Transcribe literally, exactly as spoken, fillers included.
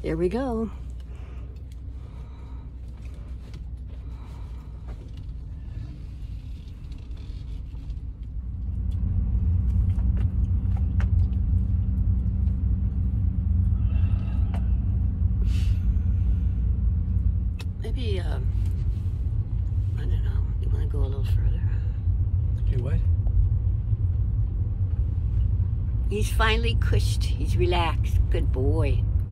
There we go. Maybe, um, I don't know, you want to go a little further? Do what? He's finally cushed. He's relaxed. Good boy.